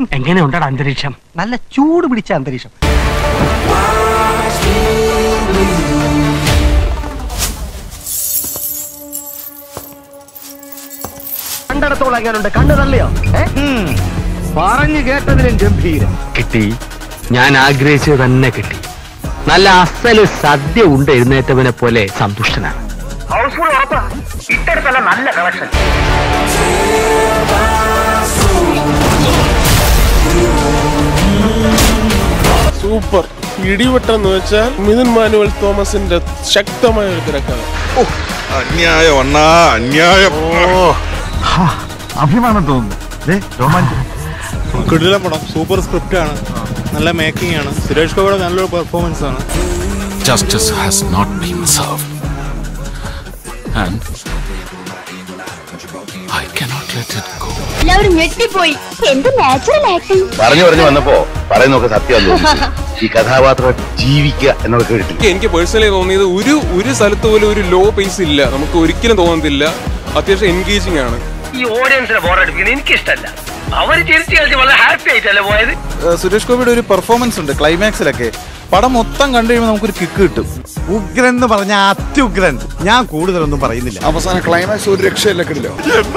എങ്ങനെയുണ്ടാണ് അന്തരീക്ഷം? നല്ല ചൂട് പിടിച്ച അന്തരീക്ഷം. കണ്ടിടത്തോളം എങ്ങനെയുണ്ട്? കണ്ണു തള്ളിയോ? പറഞ്ഞു കേട്ടതിലും ഗംഭീരം. കിട്ടി, ഞാൻ ആഗ്രഹിച്ചത് തന്നെ കിട്ടി. നല്ല അസല് സദ്യ ഉണ്ട് എഴുന്നേറ്റവനെ പോലെ സന്തുഷ്ടനാണ്. നല്ല കളക്ഷൻ. സൂപ്പർ. ഇടിവെട്ടം എന്ന് വെച്ചാൽ മിഥുൻ മാനുവൽ തോമസിന്റെ ശക്തമായ ഒരു തിരക്കഥ. അന്യായം അണ്ണാ, അന്യായം. അഭിമാനം തോന്നുന്നു. കിടിലൻ പടം, സൂപ്പർ സ്ക്രിപ്റ്റ് ആണ്, നല്ല മേക്കിംഗ് ആണ്, സുരേഷ് ഗോപിയുടെ നല്ലൊരു പെർഫോമൻസ് ആണ്. Justice has not been served and I cannot let it go. എല്ലാവരും ഞെട്ടിപ്പോയി. എന്ത് നാച്ചുറൽ ആക്ടിങ്. പറഞ്ഞു വന്നപ്പോ പറയുന്നൊക്കെ സത്യം. ഈ കഥാപാത്രം ജീവിക്കുക എന്നൊക്കെ കേട്ടിട്ടില്ല. എനിക്ക് പേഴ്സണലി തോന്നിയത് ഒരു സ്ഥലത്ത് പോലും ഒരു ലോ പേസ് ഇല്ല, നമുക്ക് ഒരിക്കലും തോന്നുന്നില്ല. അത്യാവശ്യം എൻഗേജിങ് ആണ്. ഈ ഓഡിയൻസിനെ ബോറടിപ്പിക്കുന്നത് എനിക്കിഷ്ടല്ല. അവര് ചിരിച്ചു കളിച്ച് വളരെ ഹാപ്പി ആയിട്ടല്ലേ പോയത്. സുരേഷ് ഗോപിയുടെ ഒരു പെർഫോമൻസ് ഉണ്ട് ക്ലൈമാക്സിലൊക്കെ. പടം മൊത്തം കണ്ടു കഴിയുമ്പോൾ നമുക്കൊരു കിക്ക് കിട്ടും. ഉഗ്രൻ എന്ന് പറഞ്ഞാൽ അത്യുഗ്രൻ. ഞാൻ കൂടുതലൊന്നും പറയുന്നില്ല. അവസാന ക്ലൈമാക്സ് ഒരു രക്ഷയില്ല. കിടിലോ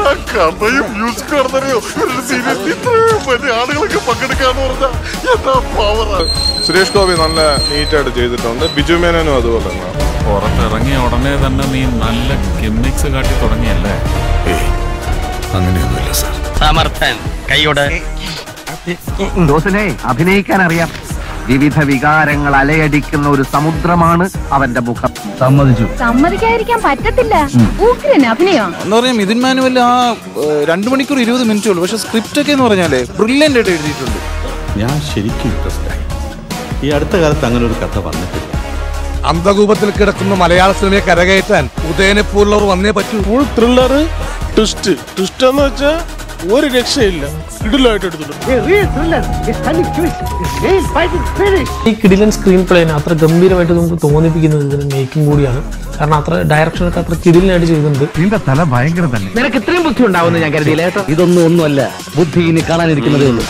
ആളുകളൊക്കെ പങ്കെടുക്കാന്ന് പറഞ്ഞാൽ സുരേഷ് ഗോപി നല്ല നീറ്റായിട്ട് ചെയ്തിട്ടുണ്ട്. ബിജു മേനോനും അതുപോലെ തന്നെ. പുറത്തിറങ്ങിയ ഉടനെ തന്നെ നീ നല്ല ഗിമ്മിക്സ് കാട്ടി തുടങ്ങിയല്ലേ? അങ്ങനെയൊന്നുമില്ല സാർ. സമർത്ഥൻ കൈയോട്. ദോസനെ അഭിനയിക്കാൻ അറിയാം. വിവിധ വികാരങ്ങൾ അലയടിക്കുന്ന ഒരു സമുദ്രമാണ് അവന്റെ മുഖം. സമ്മതിക്കാതിരിക്കാൻ പറ്റത്തില്ല. ഉഗ്രൻ അഭിനയം എന്ന് പറഞ്ഞാൽ മിഥുൻ മാനുവൽ ആ 2 മണിക്കൂർ 20 മിനിറ്റേ ഉള്ളൂ. പക്ഷെ സ്ക്രിപ്റ്റ് ഒക്കെ എന്ന് പറഞ്ഞാലേ ബ്രില്യൻ്റ് ആയിട്ട് എഴുതിയിട്ടുണ്ട്. ഞാൻ ശരിക്കും ഇൻട്രസ്റ്റ് ആയി. ഈ അടുത്ത കാലത്ത് അങ്ങനെ ഒരു കഥ വന്നിട്ടില്ല. അന്ധകൂപത്തിൽ കിടക്കുന്ന മലയാള സിനിമയെ കരകയറ്റാൻ ഉദയനെ പോലുള്ളവർ വന്നേ പറ്റൂ. Full thriller. ട്വിസ്റ്റ് എന്ന് വെച്ചാൽ ഒരു രക്ഷയില്ല. കിടിലായിട്ട് എടുത്തിട്ടുണ്ട്. ഈ കിടിലൻ സ്ക്രീൻ പ്ലേനെ അത്ര ഗംഭീരമായിട്ട് നമുക്ക് തോന്നിപ്പിക്കുന്നത് ഇതിന് മേക്കിംഗ് കൂടിയാണ്. കാരണം അത്ര ഡയറക്ഷനൊക്കെ അത്ര കിടിലനായിട്ട് ചെയ്തിട്ടുണ്ട്. നിന്റെ തല ഭയങ്കര തന്നെ. നിനക്ക് ഇത്രയും ബുദ്ധി ഉണ്ടാവുമെന്ന് ഞാൻ കരുതിയില്ല കേട്ടോ. ഒന്നുമല്ല, ബുദ്ധി ഇനി കാണാനിരിക്കുന്നതേ ഉള്ളൂ.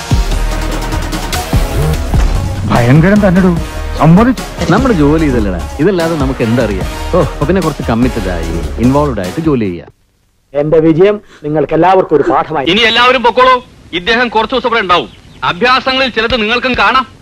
ഭയങ്കരം തന്നെ സമ്മതിച്ചു. നമ്മുടെ ജോലി ഇതല്ലടാ. ഇതല്ലാതെ നമുക്ക് എന്തറിയാം? പിന്നെ കുറച്ച് കമ്മിറ്റഡ് ആയി ഇൻവോൾവ്ഡ് ആയിട്ട് ജോലി ചെയ്യാം. എന്റെ വിജയം നിങ്ങൾക്ക് എല്ലാവർക്കും ഒരു പാഠമായി. ഇനി എല്ലാവരും പൊക്കോളൂ. ഇദ്ദേഹം കുറച്ചു ദിവസം ഇവിടെ ഉണ്ടാവും. അഭ്യാസങ്ങളിൽ ചിലത് നിങ്ങൾക്കും കാണാം.